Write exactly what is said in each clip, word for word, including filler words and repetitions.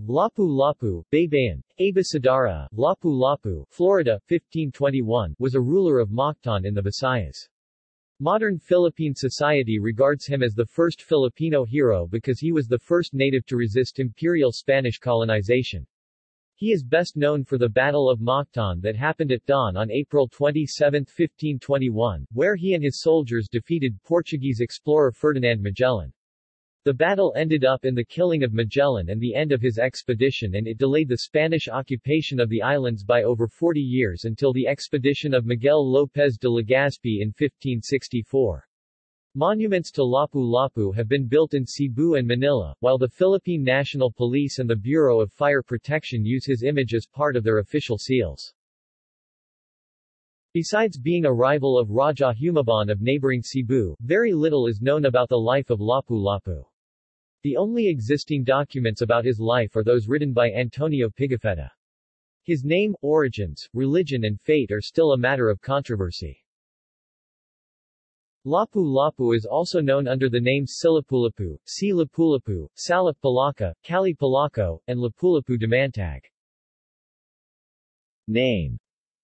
Lapu-Lapu, Baybayin, Abisadara, Lapu-Lapu, Florida, fifteen twenty-one, was a ruler of Mactan in the Visayas. Modern Philippine society regards him as the first Filipino hero because he was the first native to resist imperial Spanish colonization. He is best known for the Battle of Mactan that happened at dawn on April twenty-seventh, fifteen twenty-one, where he and his soldiers defeated Portuguese explorer Ferdinand Magellan. The battle ended up in the killing of Magellan and the end of his expedition, and it delayed the Spanish occupation of the islands by over forty years until the expedition of Miguel López de Legazpi in fifteen sixty-four. Monuments to Lapu-Lapu have been built in Cebu and Manila, while the Philippine National Police and the Bureau of Fire Protection use his image as part of their official seals. Besides being a rival of Raja Humabon of neighboring Cebu, very little is known about the life of Lapu-Lapu. The only existing documents about his life are those written by Antonio Pigafetta. His name, origins, religion and fate are still a matter of controversy. Lapu-Lapu is also known under the names Silapulapu, Si Lapu-Lapu, Salap Palaka, Kali Palako, and Lapu-Lapu Damantag. Name.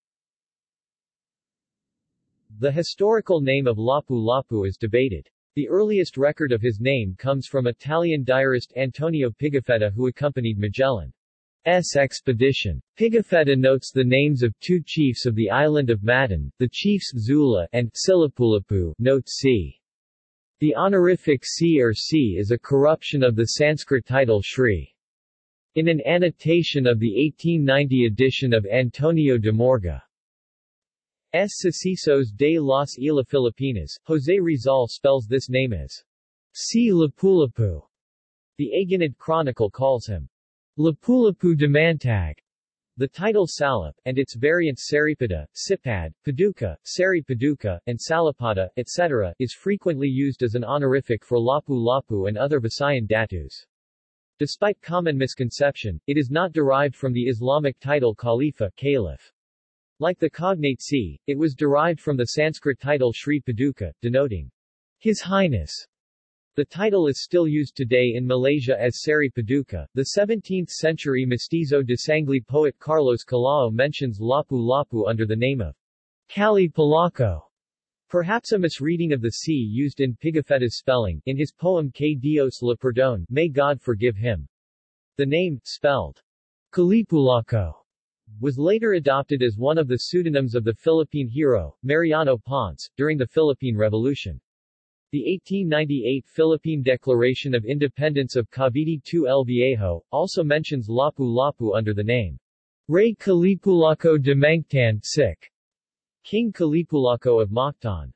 The historical name of Lapu-Lapu is debated. The earliest record of his name comes from Italian diarist Antonio Pigafetta, who accompanied Magellan's expedition. Pigafetta notes the names of two chiefs of the island of Matan, the chiefs Zula and Silapulapu, note C. The honorific C or C is a corruption of the Sanskrit title Shri. In an annotation of the eighteen ninety edition of Antonio de Morga, S. Sucesos de las Islas Filipinas, Jose Rizal spells this name as Si Lapu-Lapu. The Aguinid Chronicle calls him Lapu-Lapu Damantag. The title Salap, and its variants Saripada, Sipad, Paduka, Sari Paduka, and Salapada, et cetera, is frequently used as an honorific for Lapu-Lapu and other Visayan datus. Despite common misconception, it is not derived from the Islamic title Khalifa, Caliph. Like the cognate Si, it was derived from the Sanskrit title Sri Paduka, denoting His Highness. The title is still used today in Malaysia as Sari Paduka. The seventeenth century mestizo de Sangli poet Carlos Calao mentions Lapu-Lapu under the name of Kali Palako. Perhaps a misreading of the C used in Pigafetta's spelling, in his poem Que Dios le perdone, May God forgive him. The name, spelled Kalipulako, was later adopted as one of the pseudonyms of the Philippine hero, Mariano Ponce, during the Philippine Revolution. The eighteen ninety-eight Philippine Declaration of Independence of Cavite two El Viejo also mentions Lapu-Lapu under the name Rey Kalipulako de Mactan Sik, King Kalipulako of Mactan.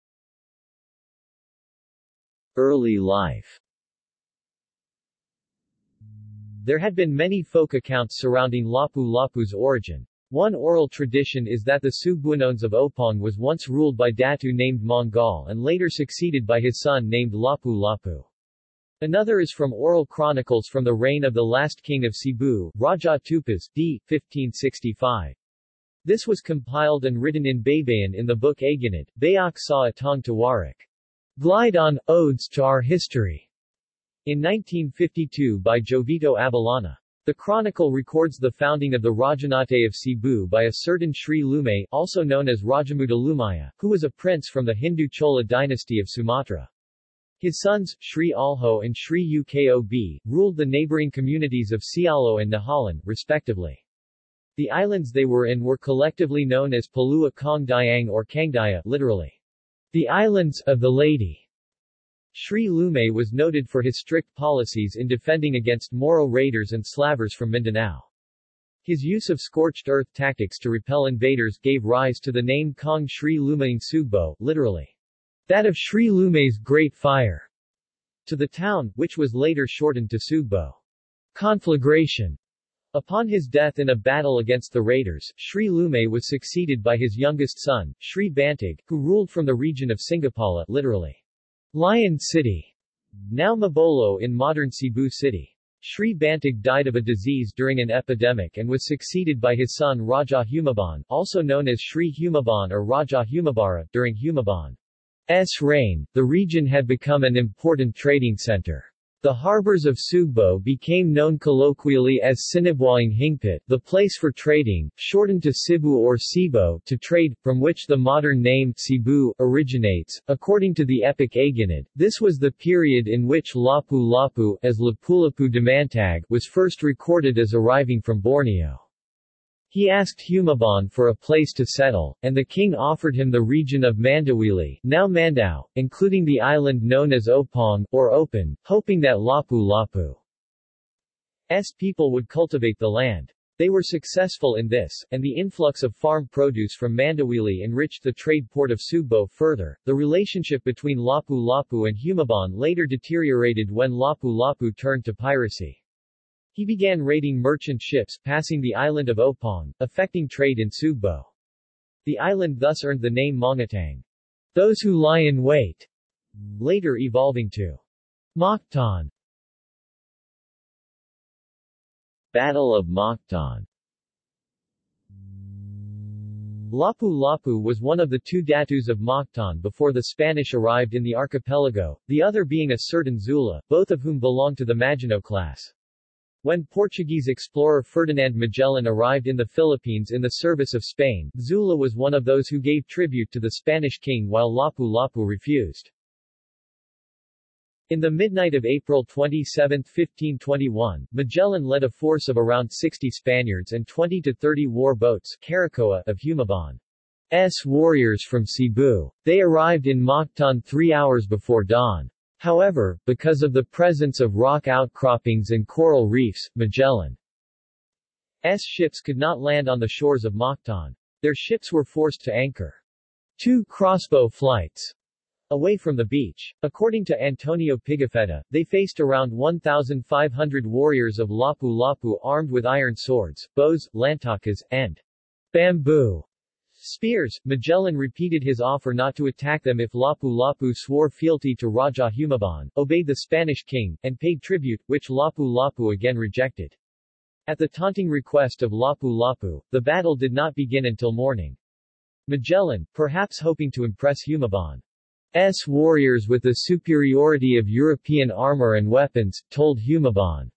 Early life. There had been many folk accounts surrounding Lapu-Lapu's origin. One oral tradition is that the Subuanones of Opong was once ruled by Datu named Mongol and later succeeded by his son named Lapu-Lapu. Another is from oral chronicles from the reign of the last king of Cebu, Raja Tupas, d. fifteen sixty-five. This was compiled and written in Baybayin in the book Aguinid, Bayak sa Atong Tawarik. Glide on, Odes to Our History, in nineteen fifty-two by Jovito Abellana. The chronicle records the founding of the Rajanate of Cebu by a certain Sri Lumay, also known as Rajamuda Lumaya, who was a prince from the Hindu Chola dynasty of Sumatra. His sons, Sri Alho and Sri Ukob, ruled the neighboring communities of Sialo and Nahalan, respectively. The islands they were in were collectively known as Palua Kong Diang or Kangdaya, literally, the Islands of the Lady. Sri Lumay was noted for his strict policies in defending against Moro raiders and slavers from Mindanao. His use of scorched earth tactics to repel invaders gave rise to the name Kong Sri Lumaying Sugbo, literally, that of Sri Lumay's Great Fire, to the town, which was later shortened to Sugbo. Conflagration. Upon his death in a battle against the raiders, Sri Lumay was succeeded by his youngest son, Sri Bantig, who ruled from the region of Singapala, literally, Lion City, now Mabolo in modern Cebu City. Sri Bantig died of a disease during an epidemic and was succeeded by his son Raja Humabon, also known as Sri Humabon or Raja Humabara. During Humabon's reign, the region had become an important trading center. The harbors of Sugbo became known colloquially as Sinibwang Hingpit, the place for trading, shortened to Cebu or Cebu, to trade, from which the modern name Cebu originates. According to the epic Agonid, this was the period in which Lapu-Lapu, as Lapu-Lapu Damantag, was first recorded as arriving from Borneo. He asked Humabon for a place to settle, and the king offered him the region of Mandawili, now Mandaue, including the island known as Opong, or Open, hoping that Lapu-Lapu's people would cultivate the land. They were successful in this, and the influx of farm produce from Mandawili enriched the trade port of Sugbo further. The relationship between Lapu-Lapu and Humabon later deteriorated when Lapu-Lapu turned to piracy. He began raiding merchant ships passing the island of Opong, affecting trade in Sugbo. The island thus earned the name Mongatang, those who lie in wait, later evolving to Mactan. Battle of Mactan. Lapu-Lapu was one of the two datus of Mactan before the Spanish arrived in the archipelago, the other being a certain Zula, both of whom belonged to the Maginoo class. When Portuguese explorer Ferdinand Magellan arrived in the Philippines in the service of Spain, Zula was one of those who gave tribute to the Spanish king while Lapu-Lapu refused. In the midnight of April twenty-seventh, fifteen twenty-one, Magellan led a force of around sixty Spaniards and twenty to thirty war boats Caracoa of Humabon's warriors from Cebu. They arrived in Mactan three hours before dawn. However, because of the presence of rock outcroppings and coral reefs, Magellan's ships could not land on the shores of Mactan. Their ships were forced to anchor two crossbow flights away from the beach. According to Antonio Pigafetta, they faced around one thousand five hundred warriors of Lapu-Lapu armed with iron swords, bows, lantakas, and bamboo spears. Magellan repeated his offer not to attack them if Lapu-Lapu swore fealty to Raja Humabon, obeyed the Spanish king, and paid tribute, which Lapu-Lapu again rejected. At the taunting request of Lapu-Lapu, the battle did not begin until morning. Magellan, perhaps hoping to impress Humabon's warriors with the superiority of European armor and weapons, told Humabon's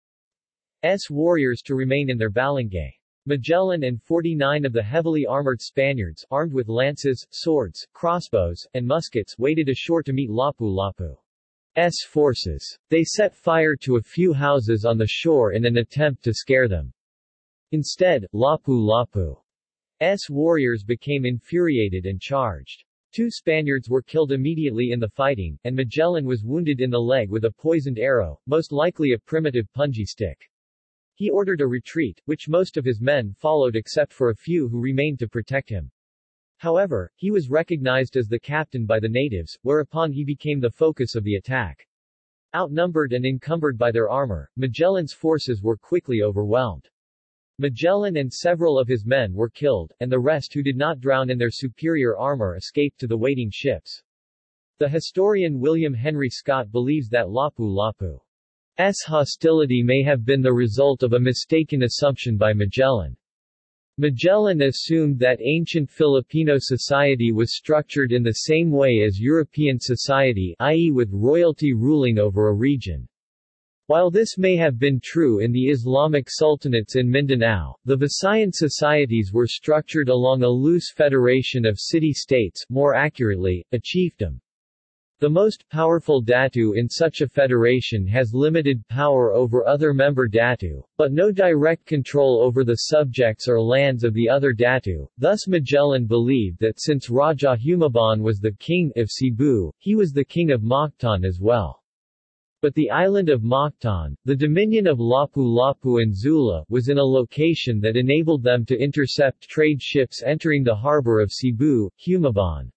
warriors to remain in their balangay. Magellan and forty-nine of the heavily armored Spaniards, armed with lances, swords, crossbows, and muskets, waded ashore to meet Lapu-Lapu's forces. They set fire to a few houses on the shore in an attempt to scare them. Instead, Lapu-Lapu's warriors became infuriated and charged. Two Spaniards were killed immediately in the fighting, and Magellan was wounded in the leg with a poisoned arrow, most likely a primitive punji stick. He ordered a retreat, which most of his men followed except for a few who remained to protect him. However, he was recognized as the captain by the natives, whereupon he became the focus of the attack. Outnumbered and encumbered by their armor, Magellan's forces were quickly overwhelmed. Magellan and several of his men were killed, and the rest who did not drown in their superior armor escaped to the waiting ships. The historian William Henry Scott believes that Lapu-Lapu's hostility may have been the result of a mistaken assumption by Magellan. Magellan assumed that ancient Filipino society was structured in the same way as European society, that is with royalty ruling over a region. While this may have been true in the Islamic sultanates in Mindanao, the Visayan societies were structured along a loose federation of city-states, more accurately, a chiefdom. The most powerful datu in such a federation has limited power over other member datu, but no direct control over the subjects or lands of the other datu. Thus Magellan believed that since Raja Humabon was the king of Cebu, he was the king of Mactan as well. But the island of Mactan, the dominion of Lapu-Lapu and Zula, was in a location that enabled them to intercept trade ships entering the harbor of Cebu, Humabon's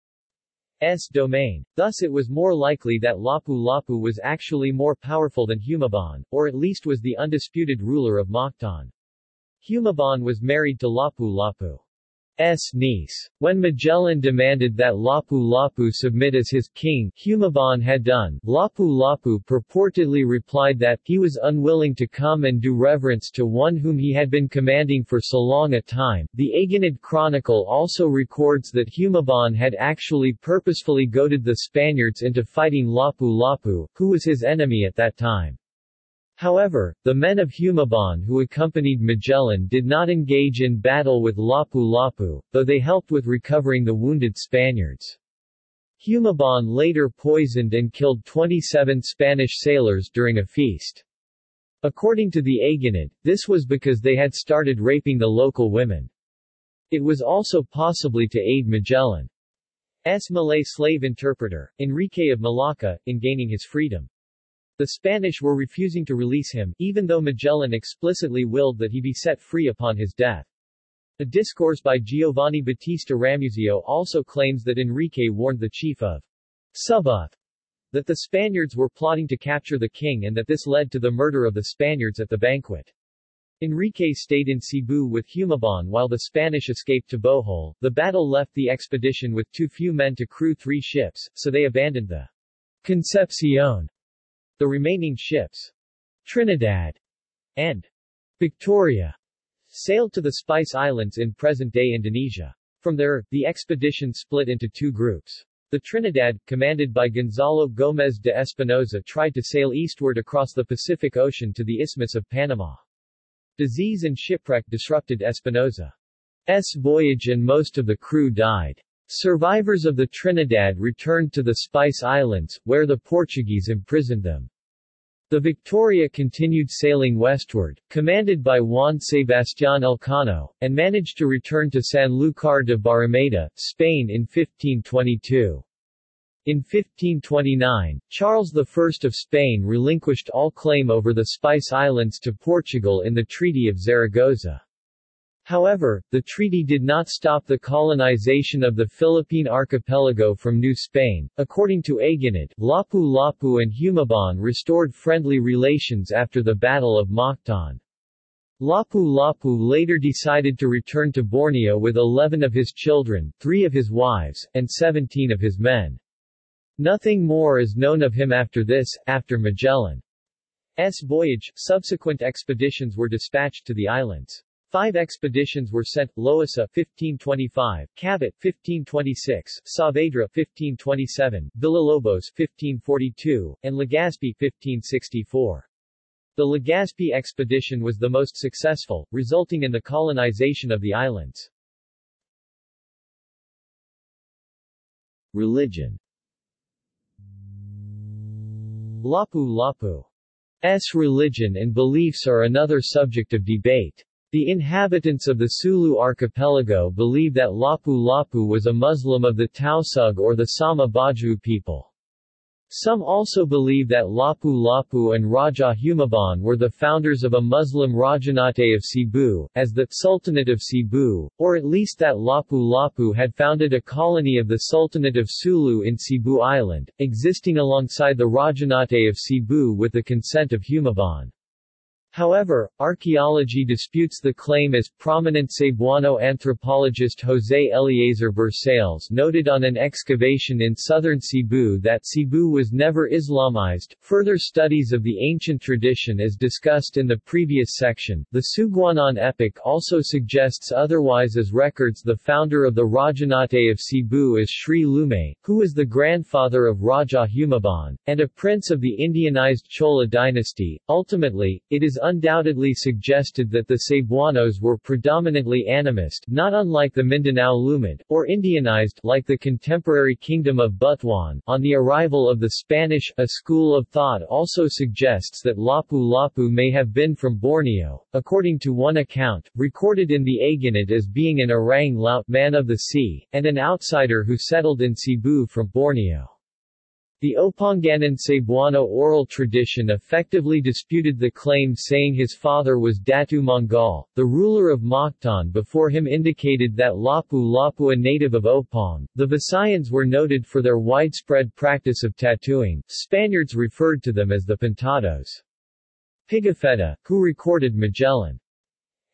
domain. Thus it was more likely that Lapu-Lapu was actually more powerful than Humabon, or at least was the undisputed ruler of Mactan. Humabon was married to Lapu-Lapu's niece. When Magellan demanded that Lapu-Lapu submit as his king, Humabon had done, Lapu-Lapu purportedly replied that he was unwilling to come and do reverence to one whom he had been commanding for so long a time. The Aganid Chronicle also records that Humabon had actually purposefully goaded the Spaniards into fighting Lapu-Lapu, who was his enemy at that time. However, the men of Humabon who accompanied Magellan did not engage in battle with Lapu-Lapu, though they helped with recovering the wounded Spaniards. Humabon later poisoned and killed twenty-seven Spanish sailors during a feast. According to the Aganid, this was because they had started raping the local women. It was also possibly to aid Magellan's Malay slave interpreter, Enrique of Malacca, in gaining his freedom. The Spanish were refusing to release him, even though Magellan explicitly willed that he be set free upon his death. A discourse by Giovanni Battista Ramusio also claims that Enrique warned the chief of Subuth that the Spaniards were plotting to capture the king and that this led to the murder of the Spaniards at the banquet. Enrique stayed in Cebu with Humabon while the Spanish escaped to Bohol. The battle left the expedition with too few men to crew three ships, so they abandoned the Concepcion. The remaining ships, Trinidad and Victoria, sailed to the Spice Islands in present-day Indonesia. From there, the expedition split into two groups. The Trinidad, commanded by Gonzalo Gómez de Espinosa, tried to sail eastward across the Pacific Ocean to the Isthmus of Panama. Disease and shipwreck disrupted Espinosa's voyage and most of the crew died. Survivors of the Trinidad returned to the Spice Islands, where the Portuguese imprisoned them. The Victoria continued sailing westward, commanded by Juan Sebastián Elcano, and managed to return to Sanlúcar de Barrameda, Spain in fifteen twenty-two. In fifteen twenty-nine, Charles the First of Spain relinquished all claim over the Spice Islands to Portugal in the Treaty of Zaragoza. However, the treaty did not stop the colonization of the Philippine archipelago from New Spain. According to Aganid, Lapu-Lapu and Humabon restored friendly relations after the Battle of Mactan. Lapu-Lapu later decided to return to Borneo with eleven of his children, three of his wives, and seventeen of his men. Nothing more is known of him after this. After Magellan's voyage, subsequent expeditions were dispatched to the islands. Five expeditions were sent: Loisa fifteen twenty-five, Cabot fifteen twenty-six, Saavedra fifteen twenty-seven, Villalobos fifteen forty-two, and Legazpi fifteen sixty-four. The Legazpi expedition was the most successful, resulting in the colonization of the islands. Religion. Lapu-Lapu's religion and beliefs are another subject of debate. The inhabitants of the Sulu archipelago believe that Lapu-Lapu was a Muslim of the Tausug or the Sama Bajau people. Some also believe that Lapu-Lapu and Raja Humabon were the founders of a Muslim Rajanate of Cebu, as the Sultanate of Cebu, or at least that Lapu-Lapu had founded a colony of the Sultanate of Sulu in Cebu Island, existing alongside the Rajanate of Cebu with the consent of Humabon. However, archaeology disputes the claim, as prominent Cebuano anthropologist José Eliezer Bersales noted on an excavation in southern Cebu that Cebu was never Islamized. Further studies of the ancient tradition, as discussed in the previous section, the Suguanon epic also suggests otherwise, as records the founder of the Rajanate of Cebu as Sri Lume, who was the grandfather of Raja Humabon, and a prince of the Indianized Chola dynasty. Ultimately, it is undoubtedly suggested that the Cebuanos were predominantly animist, not unlike the Mindanao Lumad, or Indianized, like the contemporary kingdom of Butuan. On the arrival of the Spanish, a school of thought also suggests that Lapu-Lapu may have been from Borneo, according to one account, recorded in the Aganid as being an Orang Laut man of the sea, and an outsider who settled in Cebu from Borneo. The Opanganan Cebuano oral tradition effectively disputed the claim, saying his father was Datu Mongol. The ruler of Mactan before him indicated that Lapu-Lapu, a native of Opang. The Visayans were noted for their widespread practice of tattooing. Spaniards referred to them as the Pintados. Pigafetta, who recorded Magellan's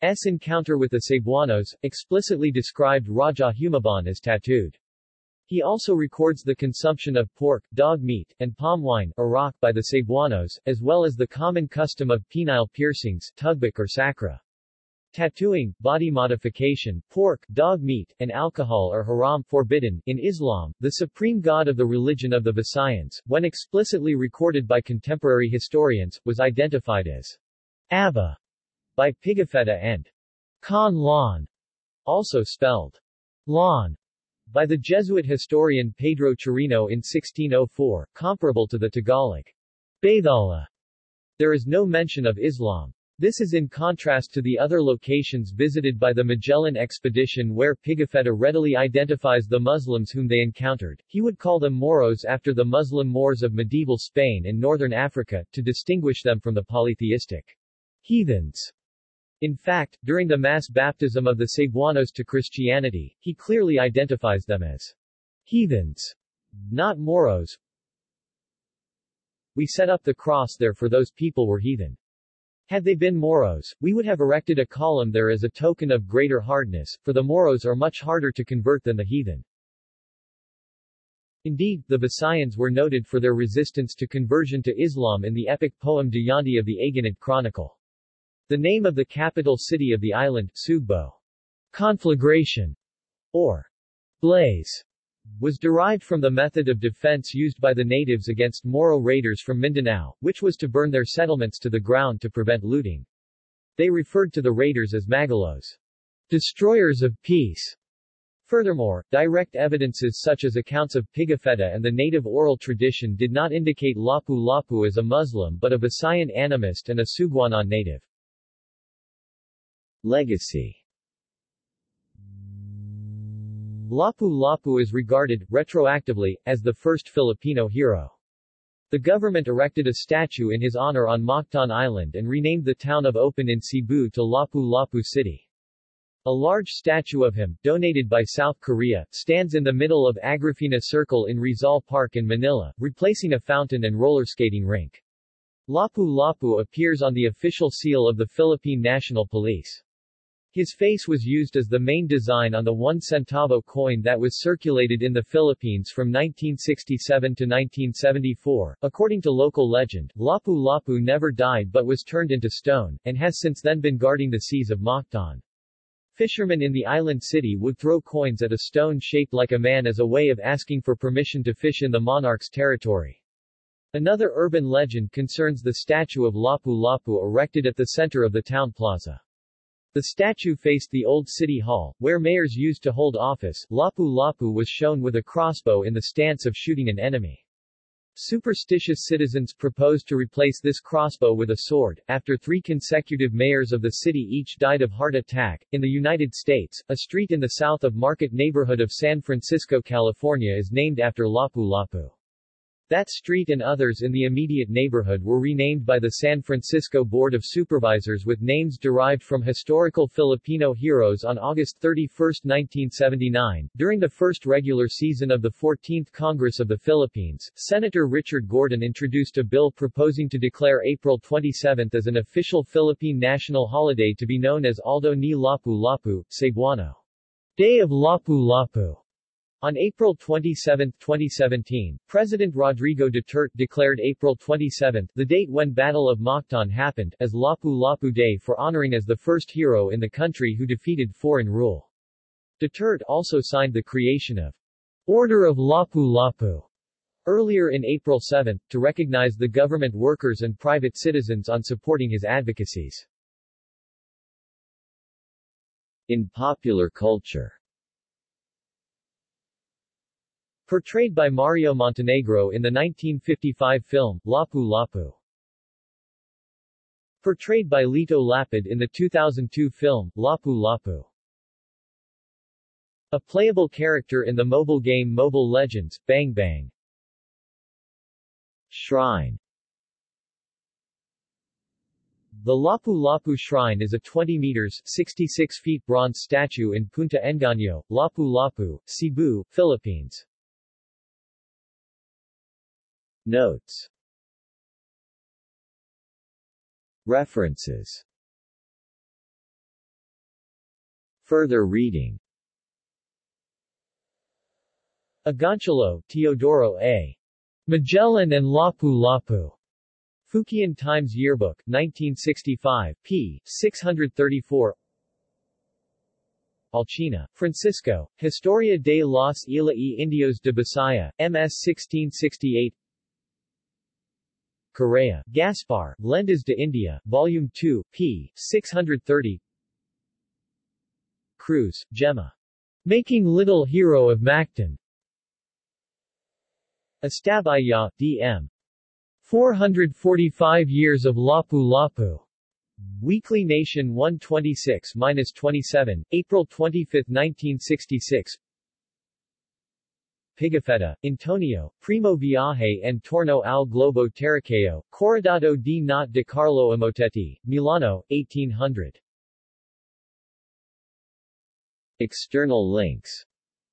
encounter with the Cebuanos, explicitly described Raja Humabon as tattooed. He also records the consumption of pork, dog meat, and palm wine arak by the Cebuanos, as well as the common custom of penile piercings, tugbik or sakra. Tattooing, body modification, pork, dog meat, and alcohol are haram forbidden. In Islam, the supreme god of the religion of the Visayans, when explicitly recorded by contemporary historians, was identified as Abba by Pigafetta and Con Lon, also spelled Lon, by the Jesuit historian Pedro Chirino in sixteen oh four, comparable to the Tagalog Baydala. There is no mention of Islam. This is in contrast to the other locations visited by the Magellan expedition where Pigafetta readily identifies the Muslims whom they encountered. He would call them Moros after the Muslim Moors of medieval Spain and northern Africa, to distinguish them from the polytheistic heathens. In fact, during the mass baptism of the Cebuanos to Christianity, he clearly identifies them as heathens, not Moros. We set up the cross there for those people were heathen. Had they been Moros, we would have erected a column there as a token of greater hardness, for the Moros are much harder to convert than the heathen. Indeed, the Visayans were noted for their resistance to conversion to Islam in the epic poem Dayanti of the Aganid Chronicle. The name of the capital city of the island, Sugbo, conflagration, or blaze, was derived from the method of defense used by the natives against Moro raiders from Mindanao, which was to burn their settlements to the ground to prevent looting. They referred to the raiders as Magalos, destroyers of peace. Furthermore, direct evidences such as accounts of Pigafetta and the native oral tradition did not indicate Lapu-Lapu as a Muslim but a Visayan animist and a Suguanon native. Legacy. Lapu-Lapu is regarded, retroactively, as the first Filipino hero. The government erected a statue in his honor on Mactan Island and renamed the town of Open in Cebu to Lapu-Lapu City. A large statue of him, donated by South Korea, stands in the middle of Agrifina Circle in Rizal Park in Manila, replacing a fountain and roller skating rink. Lapu-Lapu appears on the official seal of the Philippine National Police. His face was used as the main design on the one centavo coin that was circulated in the Philippines from nineteen sixty-seven to nineteen seventy-four. According to local legend, Lapu-Lapu never died but was turned into stone, and has since then been guarding the seas of Mactan. Fishermen in the island city would throw coins at a stone shaped like a man as a way of asking for permission to fish in the monarch's territory. Another urban legend concerns the statue of Lapu-Lapu erected at the center of the town plaza. The statue faced the old city hall, where mayors used to hold office. Lapu-Lapu was shown with a crossbow in the stance of shooting an enemy. Superstitious citizens proposed to replace this crossbow with a sword. After three consecutive mayors of the city each died of heart attack, in the United States, a street in the south of Market neighborhood of San Francisco, California is named after Lapu-Lapu. That street and others in the immediate neighborhood were renamed by the San Francisco Board of Supervisors with names derived from historical Filipino heroes. On August thirty-first, nineteen seventy-nine, during the first regular season of the fourteenth Congress of the Philippines, Senator Richard Gordon introduced a bill proposing to declare April twenty-seventh as an official Philippine national holiday to be known as Aldo ni Lapu-Lapu, Cebuano, Day of Lapu-Lapu. On April twenty-seventh, twenty seventeen, President Rodrigo Duterte declared April twenty-seventh, the date when Battle of Mactan happened, as Lapu-Lapu Day for honoring as the first hero in the country who defeated foreign rule. Duterte also signed the creation of Order of Lapu-Lapu earlier in April seventh, to recognize the government workers and private citizens on supporting his advocacies. In popular culture. Portrayed by Mario Montenegro in the nineteen fifty-five film, Lapu-Lapu. Portrayed by Lito Lapid in the two thousand two film, Lapu-Lapu. A playable character in the mobile game Mobile Legends, Bang Bang. Shrine. The Lapu-Lapu Shrine is a twenty meters (sixty-six feet) bronze statue in Punta Engaño, Lapu-Lapu, Cebu, Philippines. Notes. References. Further reading. Agoncillo, Teodoro A. Magellan and Lapu-Lapu. Fukien Times Yearbook, nineteen sixty-five, p. six thirty-four. Alcina, Francisco, Historia de los Islas y Indios de Bisaya, M S sixteen sixty-eight. Correa, Gaspar, Lendas de India, Volume two, p. six thirty. Cruz, Gemma. Making Little Hero of Mactan. Estabaya, D M four hundred forty-five Years of Lapu-Lapu. Weekly Nation one twenty-six to twenty-seven, April twenty-fifth nineteen sixty-six. Pigafetta, Antonio, Primo Viaje en torno al globo terráqueo, Corredado di Notte de Carlo Amotetti, Milano, eighteen hundred. External links.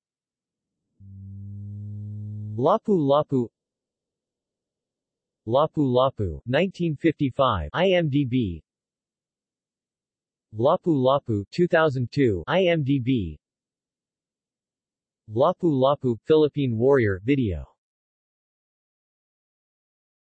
Lapu-Lapu. Lapu-Lapu, nineteen fifty-five, IMDb. Lapu-Lapu, two thousand two, IMDb. Lapu-Lapu, Philippine Warrior, video.